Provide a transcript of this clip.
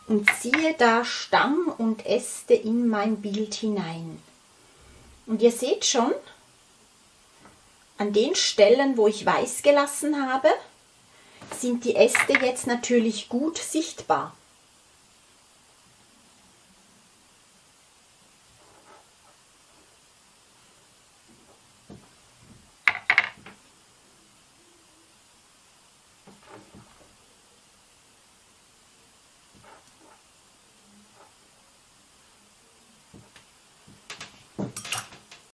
und ziehe da Stamm und Äste in mein Bild hinein. Und ihr seht schon, an den Stellen, wo ich weiß gelassen habe, sind die Äste jetzt natürlich gut sichtbar.